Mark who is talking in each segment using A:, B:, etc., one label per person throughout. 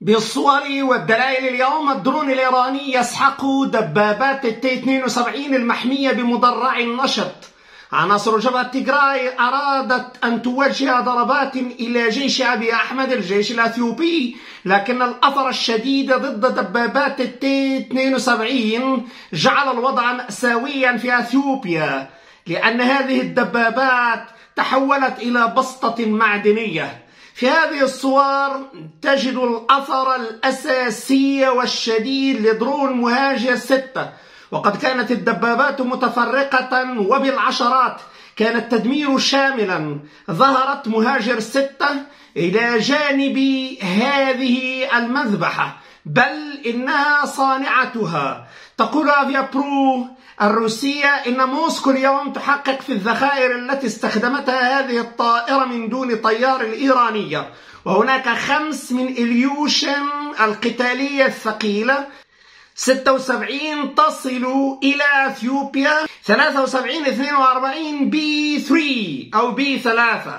A: بالصور والدلائل اليوم الدرون الإيراني يسحق دبابات التي 72 المحمية بمدرع النشط. عناصر جبهة تيغراي أرادت أن توجه ضربات إلى جيش أبي أحمد الجيش الأثيوبي، لكن الأثر الشديد ضد دبابات التي 72 جعل الوضع مأساويا في أثيوبيا، لأن هذه الدبابات تحولت إلى بسطة معدنية. في هذه الصور تجد الأثر الأساسي والشديد لدرون مهاجر 6، وقد كانت الدبابات متفرقة وبالعشرات، كان التدمير شاملا. ظهرت مهاجر 6 إلى جانب هذه المذبحة، بل إنها صانعتها. تقول أفيابرو الروسية إن موسكو اليوم تحقق في الذخائر التي استخدمتها هذه الطائرة من دون طيار الإيرانية، وهناك 5 من إليوشن القتالية الثقيلة، 76 تصل إلى أثيوبيا، 73 42 B3 أو B3.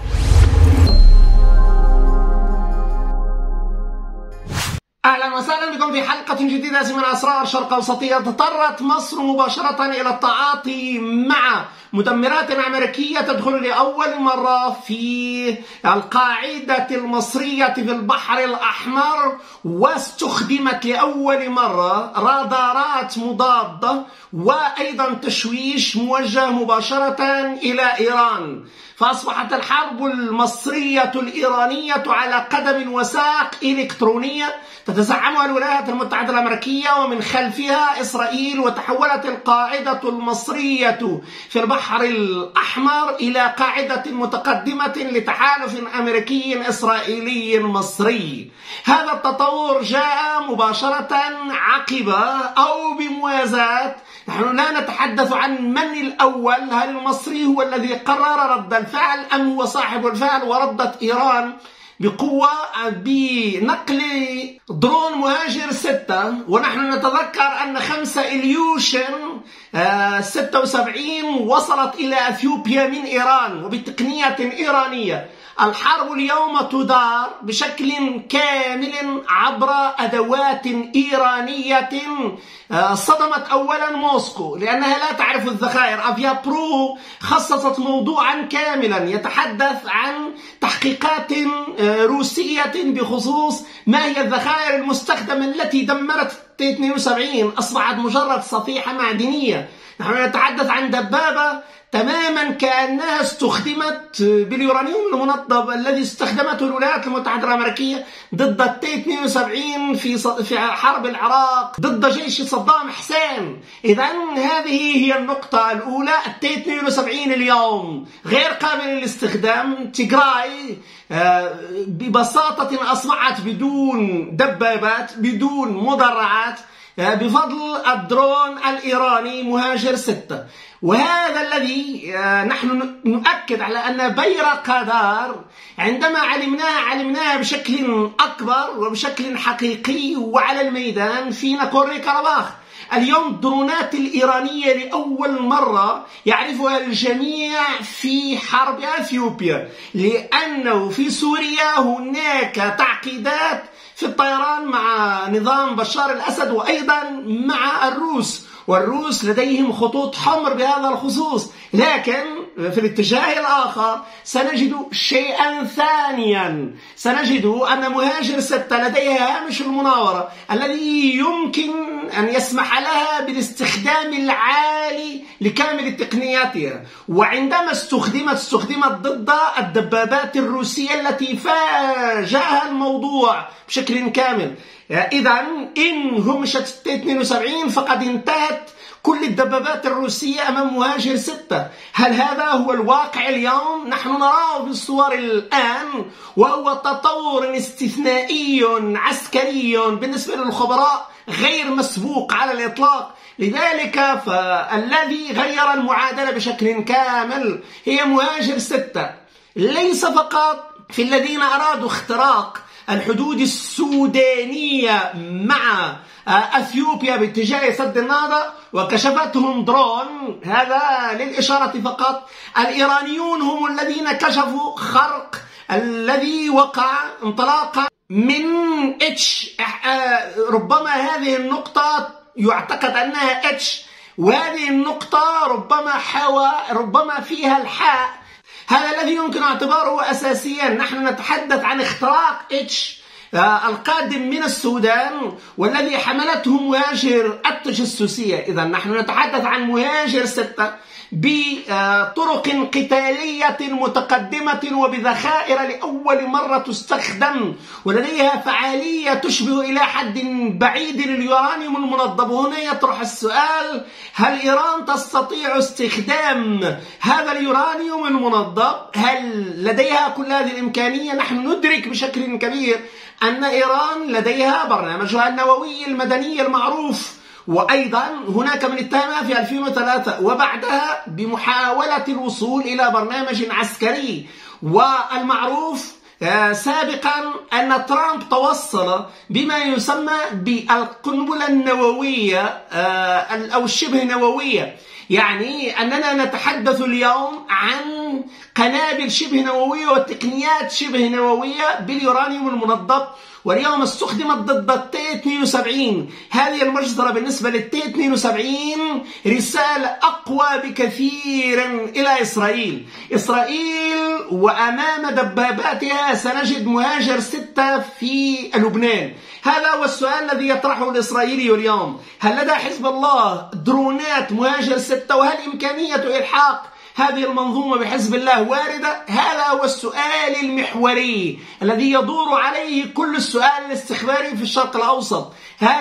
A: أهلا وسهلا بكم في حلقة جديدة من أسرار شرق أوسطية. اضطرت مصر مباشرة إلى التعاطي مع مدمرات أمريكية تدخل لأول مرة في القاعدة المصرية في البحر الأحمر، واستخدمت لأول مرة رادارات مضادة وأيضا تشويش موجه مباشرة إلى إيران. فأصبحت الحرب المصرية الإيرانية على قدم وساق إلكترونية تتزعمها الولايات المتحدة الأمريكية ومن خلفها إسرائيل، وتحولت القاعدة المصرية في البحر الأحمر إلى قاعدة متقدمة لتحالف أمريكي إسرائيلي مصري. هذا التطور جاء مباشرة عقب أو بموازاة. نحن لا نتحدث عن من الأول، هل المصري هو الذي قرر رد الفعل أم هو صاحب الفعل، وردت إيران بقوة بنقل درون مهاجر 6. ونحن نتذكر أن 5 إليوشن 76 وصلت إلى أثيوبيا من إيران وبتقنية إيرانية. الحرب اليوم تدار بشكل كامل عبر أدوات إيرانية صدمت أولا موسكو لأنها لا تعرف الذخائر. أفيابرو خصصت موضوعا كاملا يتحدث عن تحقيقات روسية بخصوص ما هي الذخائر المستخدمة التي دمرت 72. أصبحت مجرد صفيحة معدنية. نحن نتحدث عن دبابة تماما كأنها استخدمت باليورانيوم المنضب الذي استخدمته الولايات المتحدة الأمريكية ضد التي 72 في حرب العراق ضد جيش صدام حسين. إذا هذه هي النقطة الأولى. التي 72 اليوم غير قابل للاستخدام. تيغراي ببساطة أصبحت بدون دبابات، بدون مدرعات، بفضل الدرون الإيراني مهاجر 6. وهذا الذي نحن نؤكد على أن بيرقدار عندما علمناها بشكل أكبر وبشكل حقيقي وعلى الميدان في ناغورنو كاراباخ. اليوم الدرونات الإيرانية لأول مرة يعرفها الجميع في حرب أثيوبيا، لأنه في سوريا هناك تعقيدات في الطيران مع نظام بشار الأسد وأيضا مع الروس، والروس لديهم خطوط حمر بهذا الخصوص. لكن في الاتجاه الآخر سنجد شيئا ثانيا، سنجد أن مهاجر 6 لديها هامش المناورة الذي يمكن أن يسمح لها بالاستخدام العالي لكامل تقنياتها. وعندما استخدمت ضد الدبابات الروسية التي فاجأها الموضوع بشكل كامل. إذا إن همشت 72 فقد انتهت كل الدبابات الروسية أمام مهاجر 6. هل هذا هو الواقع اليوم؟ نحن نراه بالصور الآن، وهو تطور استثنائي عسكري بالنسبة للخبراء غير مسبوق على الإطلاق. لذلك فالذي غير المعادلة بشكل كامل هي مهاجر 6. ليس فقط في الذين أرادوا اختراق الحدود السودانية مع أثيوبيا باتجاه سد النهضة وكشفتهم درون، هذا للإشارة فقط. الإيرانيون هم الذين كشفوا خرق الذي وقع انطلاقا
B: من اتش. ربما هذه النقطة يعتقد أنها اتش، وهذه النقطة ربما فيها الحاء. هذا الذي يمكن اعتباره أساسيا. نحن نتحدث عن اختراق اتش القادم من السودان والذي حملته مهاجر التجسسية. إذا نحن نتحدث عن مهاجر 6 بطرق قتالية متقدمة وبذخائر لأول مرة تستخدم، ولديها فعالية تشبه إلى حد بعيد اليورانيوم المنضب. هنا يطرح السؤال: هل إيران تستطيع استخدام هذا اليورانيوم المنضب؟ هل لديها كل هذه الإمكانية؟ نحن ندرك بشكل كبير أن إيران لديها برنامجها النووي المدني المعروف، وأيضا هناك من اتهمها في 2003 وبعدها بمحاولة الوصول إلى برنامج عسكري. والمعروف سابقا أن ترامب توصل بما يسمى بالقنبلة النووية أو الشبه نووية، يعني أننا نتحدث اليوم عن قنابل شبه نووية وتقنيات شبه نووية باليورانيوم المنضب. واليوم استخدمت ضد التي 72. هذه المجزرة بالنسبة للتي 72 رسالة أقوى بكثير إلى إسرائيل. وأمام دباباتها سنجد مهاجر 6 في لبنان. هذا هو السؤال الذي يطرحه الإسرائيلي اليوم: هل لدى حزب الله درونات مهاجر 6؟ وهل إمكانية إلحاق هذه المنظومة بحزب الله واردة؟ هذا هو السؤال المحوري الذي يدور عليه كل السؤال الاستخباري في الشرق الأوسط.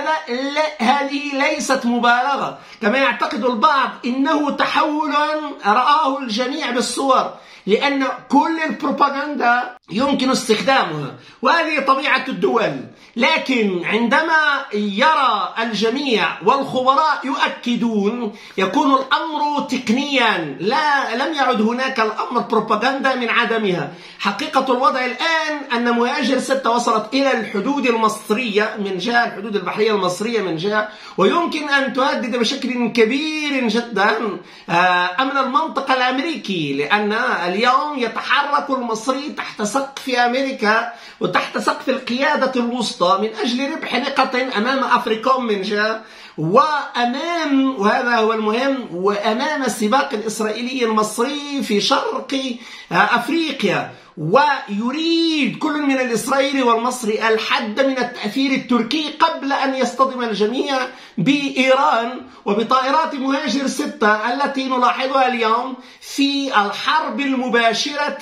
B: هذه ليست مبالغة كما يعتقد البعض، إنه تحول رآه الجميع بالصور، لأن كل البروباغندا يمكن استخدامها، وهذه طبيعة الدول. لكن عندما يرى الجميع والخبراء يؤكدون، يكون الأمر تقنيا، لم يعد هناك الأمر بروباغندا من عدمها. حقيقة الوضع الآن أن مهاجر 6 وصلت إلى الحدود المصرية من جهة، الحدود البحرية المصرية من جهة، ويمكن أن تهدد بشكل كبير جدا أمن المنطقة الأمريكي، لأن اليوم يتحرك المصري تحت سقف أمريكا وتحت سقف القيادة الوسطى من أجل ربح نقط أمام أفريكوم من جهة، وهذا هو المهم، وأمام السباق الإسرائيلي المصري في شرق أفريقيا. ويريد كل من الإسرائيلي والمصري الحد من التأثير التركي قبل أن يصطدم الجميع بإيران وبطائرات مهاجر 6 التي نلاحظها اليوم في الحرب المباشرة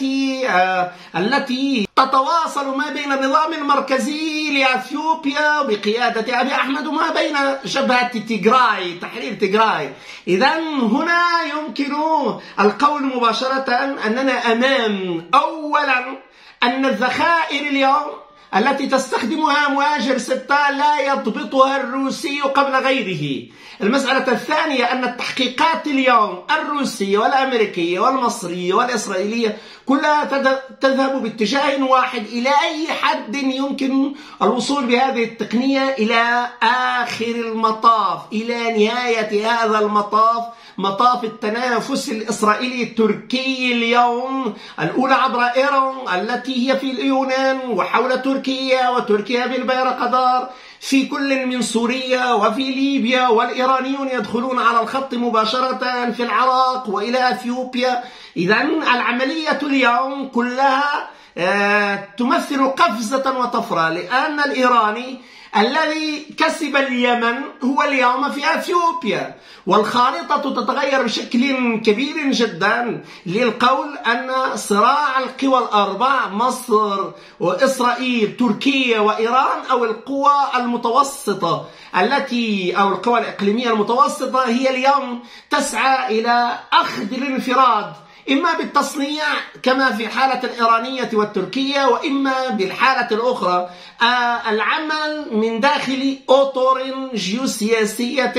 B: التي تتواصل ما بين النظام المركزي لأثيوبيا بقيادة أبي أحمد وما بين جبهة تيغراي، تحرير تيغراي. إذن هنا يمكن القول مباشرة أننا أمام أولا أن الذخائر اليوم التي تستخدمها مهاجر 6 لا يضبطها الروسي قبل غيره. المسألة الثانية أن التحقيقات اليوم الروسية والأمريكية والمصرية والإسرائيلية كلها تذهب باتجاه واحد: إلى أي حد يمكن الوصول بهذه التقنية إلى آخر المطاف، إلى نهاية هذا المطاف، مطاف التنافس الإسرائيلي التركي اليوم، الأولى عبر إيران التي هي في اليونان وحول تركيا، وتركيا بالبيرقدار في كل من سوريا وفي ليبيا، والإيرانيون يدخلون على الخط مباشرة في العراق وإلى أثيوبيا. إذن العملية اليوم كلها تمثل قفزة وطفرة، لأن الإيراني الذي كسب اليمن هو اليوم في أثيوبيا، والخارطة تتغير بشكل كبير جدا للقول أن صراع القوى الأربع، مصر وإسرائيل تركيا وإيران، أو القوى المتوسطة أو القوى الإقليمية المتوسطة، هي اليوم تسعى إلى أخذ الانفراد، إما بالتصنيع كما في حالة الإيرانية والتركية، وإما بالحالة الأخرى العمل من داخل أطر جيوسياسية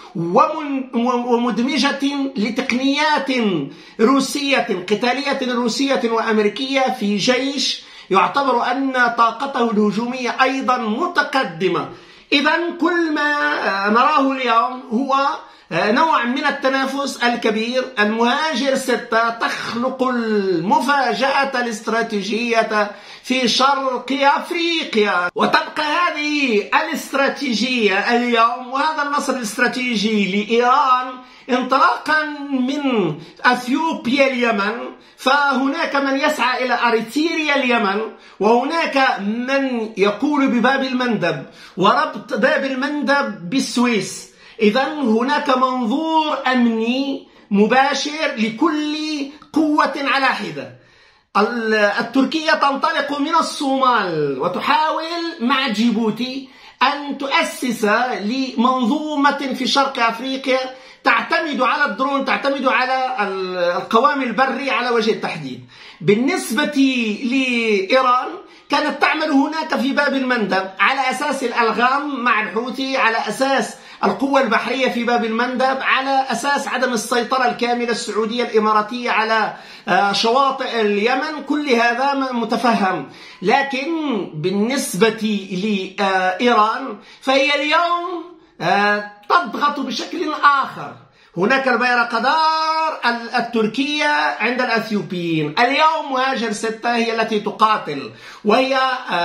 B: ومدمجة لتقنيات روسية قتالية روسية وأمريكية في جيش يعتبر أن طاقته الهجومية أيضا متقدمة. إذن كل ما نراه اليوم هو نوع من التنافس الكبير. المهاجر 6 تخلق المفاجأة الاستراتيجية في شرق أفريقيا، وتبقى هذه الاستراتيجية اليوم وهذا النصر الاستراتيجي لإيران انطلاقا من أثيوبيا اليمن، فهناك من يسعى إلى أريتريا اليمن، وهناك من يقول بباب المندب وربط باب المندب بالسويس. إذن هناك منظور أمني مباشر لكل قوة على حدة. التركية تنطلق من الصومال وتحاول مع جيبوتي أن تؤسس لمنظومة في شرق أفريقيا تعتمد على الدرون، تعتمد على القوام البري على وجه التحديد. بالنسبة لإيران كانت تعمل هناك في باب المندب على أساس الألغام مع الحوثي، على أساس القوة البحرية في باب المندب، على أساس عدم السيطرة الكاملة السعودية الإماراتية على شواطئ اليمن. كل هذا متفهم، لكن بالنسبة لإيران فهي اليوم تضغط بشكل آخر. هناك البيرقدار التركية عند الأثيوبيين. اليوم مهاجر 6 هي التي تقاتل، وهي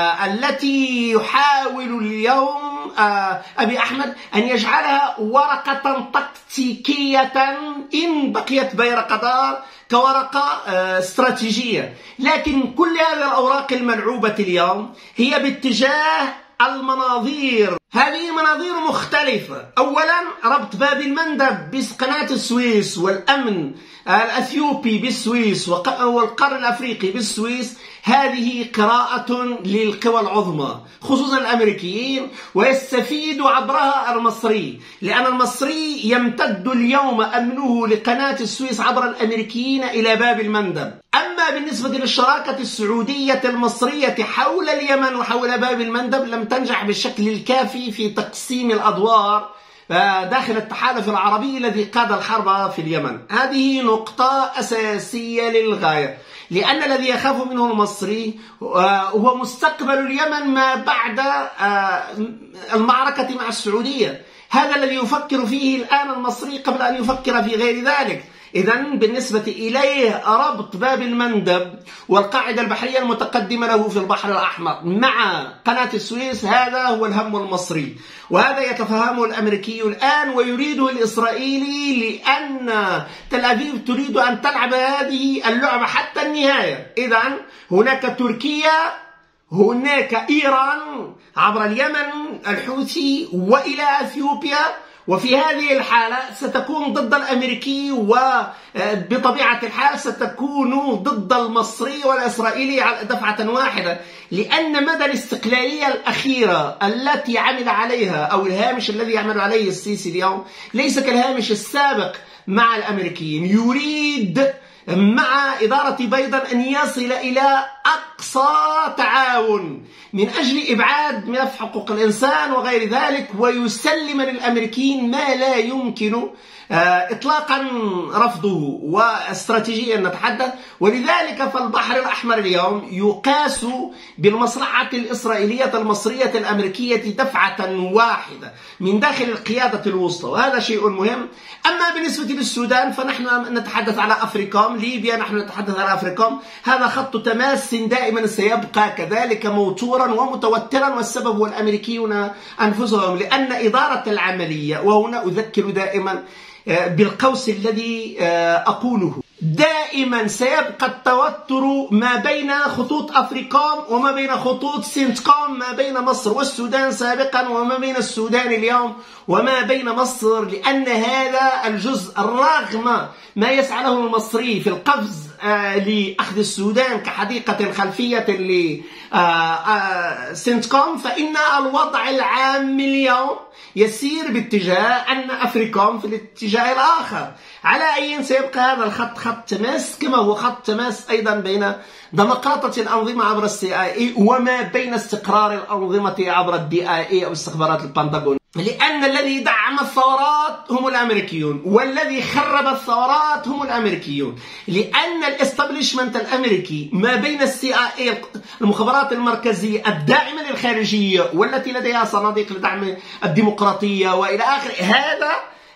B: التي يحاول اليوم أبي أحمد أن يجعلها ورقة تكتيكية إن بقيت بيرقدار كورقة استراتيجية. لكن كل هذه الأوراق الملعوبة اليوم هي باتجاه المناظير. هذه مناظير مختلفة. أولا ربط باب المندب بقناة السويس والأمن الأثيوبي بالسويس والقرن الأفريقي بالسويس، هذه قراءة للقوى العظمى خصوصا الأمريكيين، ويستفيد عبرها المصري، لأن المصري يمتد اليوم أمنه لقناة السويس عبر الأمريكيين إلى باب المندب. أما بالنسبة للشراكة السعودية المصرية حول اليمن وحول باب المندب لم تنجح بالشكل الكافي في تقسيم الأدوار داخل التحالف العربي الذي قاد الحرب في اليمن. هذه نقطة أساسية للغاية، لأن الذي يخاف منه المصري هو مستقبل اليمن ما بعد المعركة مع السعودية. هذا الذي يفكر فيه الآن المصري قبل أن يفكر في غير ذلك. إذن بالنسبة إليه ربط باب المندب والقاعدة البحرية المتقدمة له في البحر الأحمر مع قناة السويس هذا هو الهم المصري، وهذا يتفهمه الأمريكي الآن ويريده الإسرائيلي، لأن تل أبيب تريد أن تلعب هذه اللعبة حتى النهاية. إذن هناك تركيا، هناك إيران عبر اليمن الحوثي وإلى أثيوبيا، وفي هذه الحالة ستكون ضد الأمريكي، وبطبيعة الحال ستكون ضد المصري والإسرائيلي دفعة واحدة، لأن مدى الاستقلالية الأخيرة التي عمل عليها أو الهامش الذي يعمل عليه السيسي اليوم ليس كالهامش السابق مع الأمريكيين. يريد مع إدارة بايدن أن يصل إلى أقصى تعاون من أجل إبعاد ملف حقوق الإنسان وغير ذلك، ويسلم للأمريكيين ما لا يمكن إطلاقا رفضه واستراتيجيا نتحدث. ولذلك فالبحر الأحمر اليوم يقاس بالمصلحة الإسرائيلية المصرية الأمريكية دفعة واحدة من داخل القيادة الوسطى، وهذا شيء مهم. أما بالنسبة للسودان فنحن نتحدث على أفريكوم، ليبيا نحن نتحدث على أفريكوم. هذا خط تماس دائما سيبقى كذلك موتورا ومتوترا، والسبب هو الأمريكيون أنفسهم، لأن إدارة العملية، وهنا أذكر دائما بالقوس الذي أقوله، دائما سيبقى التوتر ما بين خطوط أفريكوم وما بين خطوط سنتكوم، ما بين مصر والسودان سابقا وما بين السودان اليوم وما بين مصر، لأن هذا الجزء رغم ما يسعى له المصري في القفز لأخذ السودان كحديقة خلفية لسنتكوم، فإن الوضع العام اليوم يسير باتجاه أن أفريكوم في الاتجاه الآخر. على أي سيبقى هذا الخط خط تماس، كما هو خط تماس أيضا بين ديمقراطية الأنظمة عبر CIA وما بين استقرار الأنظمة عبر DIA أو استخبارات البنتاغون، لأن الذي دعم الثورات هم الأمريكيون، والذي خرب الثورات هم الأمريكيون، لأن الاستابليشمنت الأمريكي ما بين CIA المخابرات المركزية الداعمة للخارجية والتي لديها صناديق لدعم الديمقراطية وإلى آخره، هذا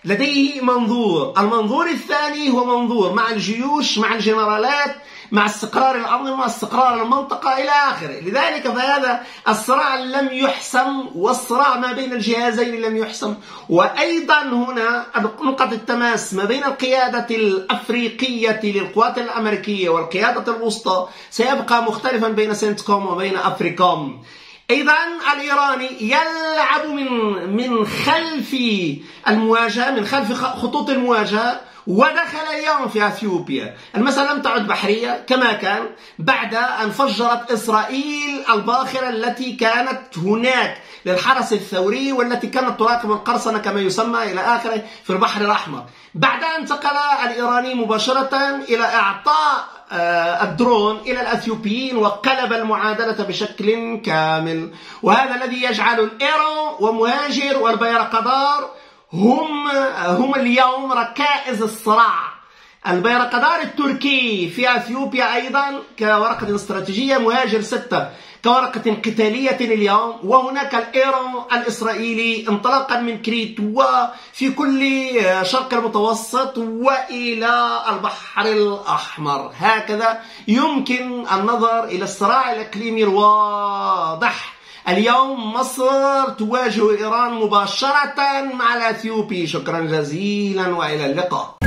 B: لديه منظور. المنظور الثاني هو منظور مع الجيوش، مع الجنرالات، مع استقرار الأنظمة، مع استقرار المنطقة إلى آخره. لذلك فهذا الصراع لم يحسم، والصراع ما بين الجهازين لم يحسم. وأيضا هنا نقطة التماس ما بين القيادة الأفريقية للقوات الأمريكية والقيادة الوسطى سيبقى مختلفا بين سنتكوم وبين أفريكوم. أيضا الإيراني يلعب من خلف المواجهة، من خلف خطوط المواجهة، ودخل اليوم في أثيوبيا. المسألة لم تعد بحرية كما كان بعد أن فجرت إسرائيل الباخرة التي كانت هناك للحرس الثوري والتي كانت تراقب القرصنة كما يسمى إلى آخره في البحر الأحمر. بعدها انتقل الإيراني مباشرة إلى إعطاء الدرون إلى الأثيوبيين وقلب المعادلة بشكل كامل. وهذا الذي يجعل الإيران ومهاجر والبيرقدار هم اليوم ركائز الصراع. البيرقدار التركي في أثيوبيا أيضا كورقة استراتيجية، مهاجر 6 كورقة قتالية اليوم، وهناك الإيران الإسرائيلي انطلاقا من كريت وفي كل شرق المتوسط وإلى البحر الأحمر. هكذا يمكن النظر إلى الصراع الإقليمي الواضح. اليوم مصر تواجه إيران مباشرة مع الأثيوبي. شكرا جزيلا وإلى اللقاء.